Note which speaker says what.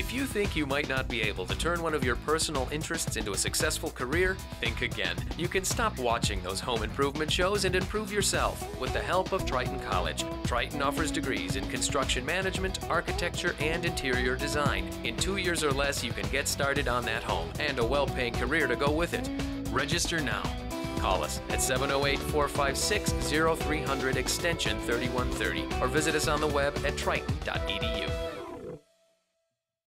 Speaker 1: If you think you might not be able to turn one of your personal interests into a successful career, think again. You can stop watching those home improvement shows and improve yourself with the help of Triton College. Triton offers degrees in construction management, architecture, and interior design. In 2 years or less, you can get started on that home and a well-paying career to go with it. Register now. Call us at 708-456-0300 extension 3130 or visit us on the web at triton.edu.